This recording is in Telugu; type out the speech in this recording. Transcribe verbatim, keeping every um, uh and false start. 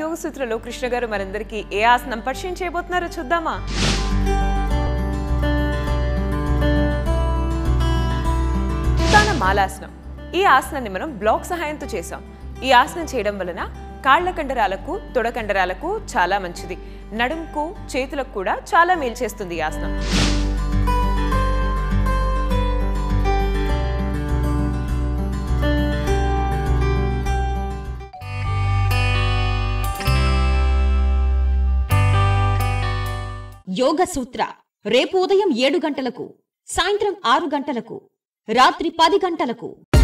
యోగ సూత్రలో కృష్ణ గారు మనందరికీ ఏ ఆసనం పరిచయం చేయబోతున్నారో చూద్దామా? ఉత్తాన మాలాసనం. ఈ ఆసనాన్ని మనం బ్లాక్ సహాయంతో చేసాం. ఈ ఆసనం చేయడం వలన కాళ్ల కండరాలకు, తొడ కండరాలకు చాలా మంచిది. నడుంకు, చేతులకు కూడా చాలా మేలు చేస్తుంది ఈ ఆసనం. యోగ సూత్ర రేపు ఉదయం ఏడు గంటలకు, సాయంత్రం ఆరు గంటలకు, రాత్రి పది గంటలకు.